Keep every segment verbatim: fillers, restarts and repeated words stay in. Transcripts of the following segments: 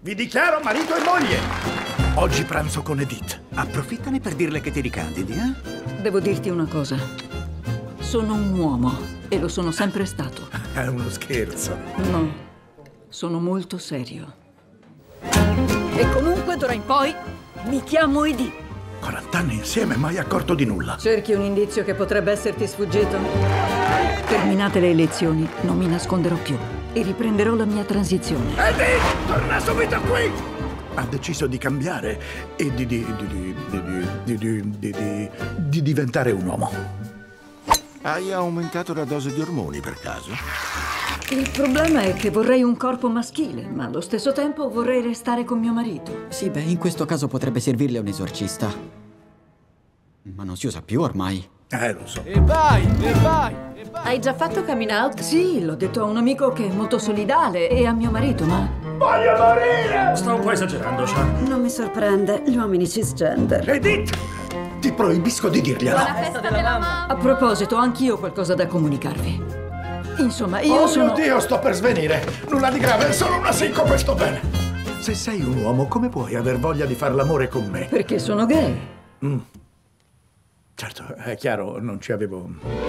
Vi dichiaro marito e moglie. Oggi pranzo con Edith. Approfittane per dirle che ti ricandidi, eh? Devo dirti una cosa. Sono un uomo e lo sono sempre stato. È uno scherzo. No, sono molto serio. E comunque d'ora in poi mi chiamo Edith. quaranta anni insieme, mai accorto di nulla. Cerchi un indizio che potrebbe esserti sfuggito? Terminate le elezioni, non mi nasconderò più e riprenderò la mia transizione. Edith, torna subito qui! Ha deciso di cambiare e di di di di di di di di di di diventare un uomo. Hai aumentato la dose di ormoni per caso? Il problema è che vorrei un corpo maschile, ma allo stesso tempo vorrei restare con mio marito. Sì, beh, in questo caso potrebbe servirle un esorcista. Ma non si usa più ormai. Eh, lo so. E vai, e vai, e vai. Hai già fatto coming out? Sì, l'ho detto a un amico che è molto solidale e a mio marito, ma... Voglio morire! Sta un po' esagerando, Sean. Non mi sorprende, gli uomini cisgender. Edith! Ti proibisco di dirglielo. Buona festa della mamma! A proposito, anch'io ho qualcosa da comunicarvi. Insomma, io Oh sono... mio Dio, sto per svenire. Nulla di grave, è solo una sincope, sto bene. Se sei un uomo, come puoi aver voglia di far l'amore con me? Perché sono gay. Mm. Certo, è chiaro, non ci avevo...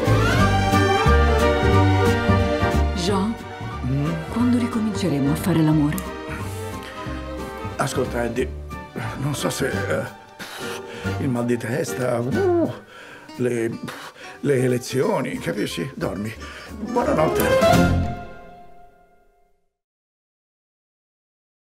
Jean, mm? quando ricominceremo a fare l'amore? Ascolta, Eddie, non so se... Uh, il mal di testa, uh, le, le elezioni, capisci? Dormi. Buonanotte.